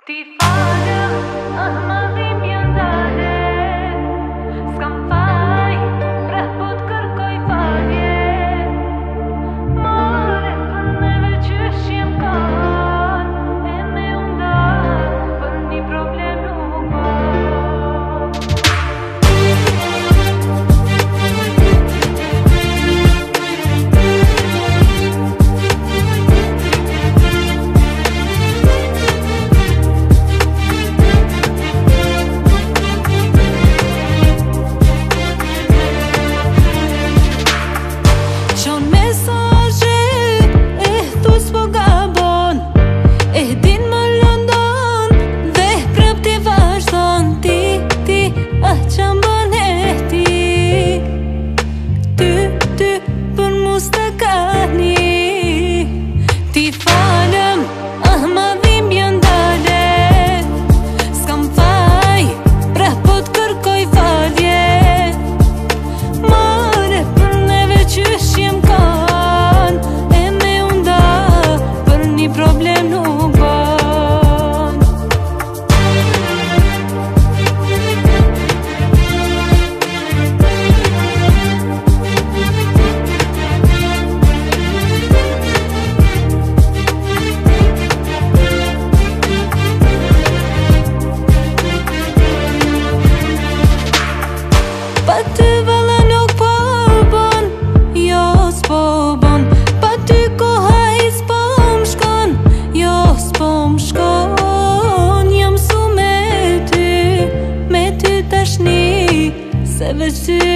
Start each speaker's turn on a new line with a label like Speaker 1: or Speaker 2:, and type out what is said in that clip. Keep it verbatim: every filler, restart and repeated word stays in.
Speaker 1: Ti falem, ah ma dhim jëndale S'kam faj, preh po t'kërkoj falje More për neve qysh jem kan E me unda, për një problem nuk ban Ti falem, ah ma dhim jëndale S'kam faj, preh po t'kërkoj falje More për neve qysh jem kan E me unda, për një problem nuk ban Pa ty valla nuk po bon, jo s'po bon Pa ty koha i s'po m'shkon, jo s'po m'shkon Jam su me ty, me ty tashni Se veç ty